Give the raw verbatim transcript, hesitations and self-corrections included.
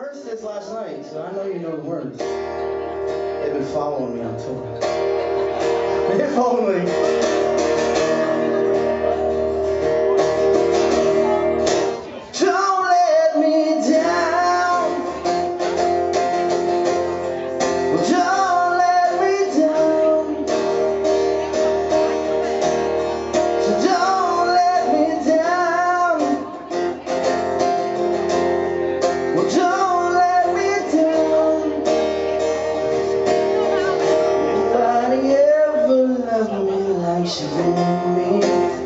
rehearsed this last night, so I know you know the words. They've been following me on tour. If only. Don't let me down. Don't let me down. So don't let me down. Well, don't let me down. Nobody ever loved me like she did me.